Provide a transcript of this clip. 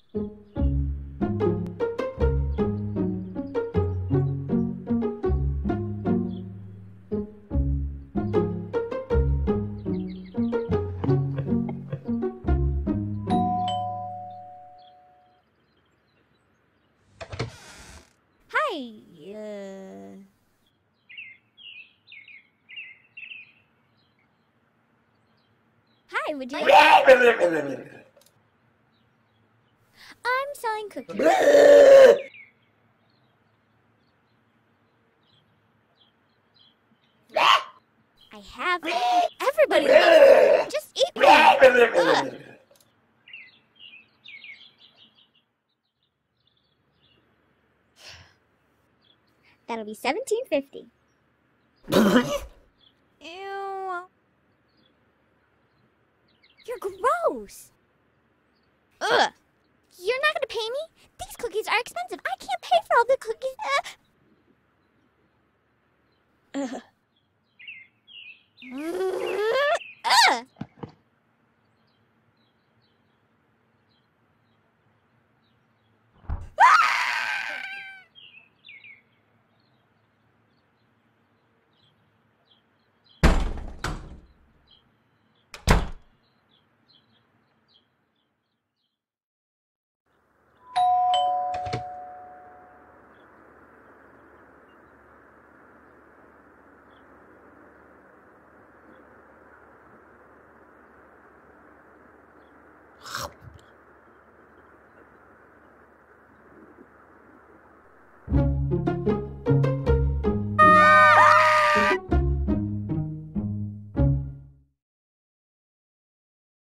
Hi, Hi, would you like... I'm selling cookies. I have... Everybody loves it. Just eat one. That'll be $17.50. Ew. You're gross. Ugh. You're not gonna pay me? These cookies are expensive. I can't pay for all the cookies. Ugh. Thank you.